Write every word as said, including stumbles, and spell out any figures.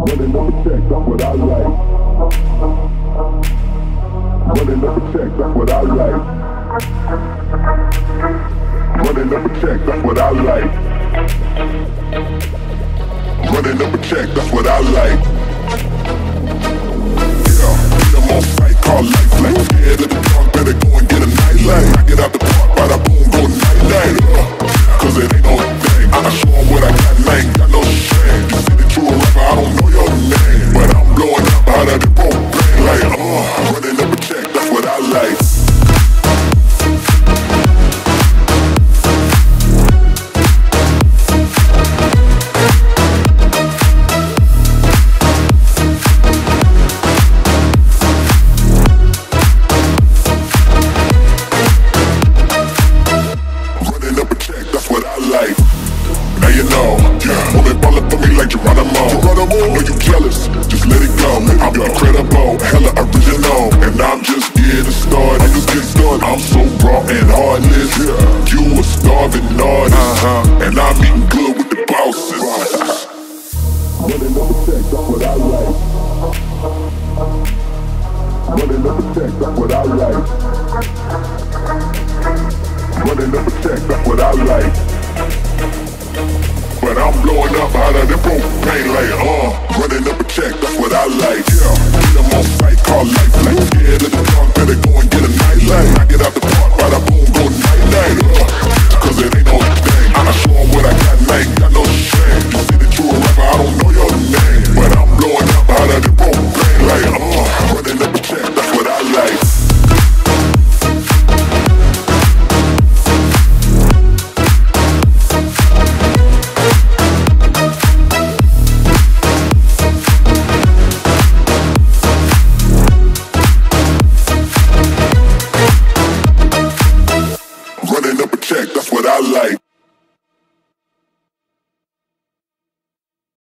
Running up a check, that's what I like. Running up a check, that's what I like. Running up a check, that's what I like. Running up a check, that's what I like. Yeah, I'm on sight, call life like scared of the dark, better go and get a nightlight. I get out the park, bada boom, go night night. Cause it ain't no thing, I show 'em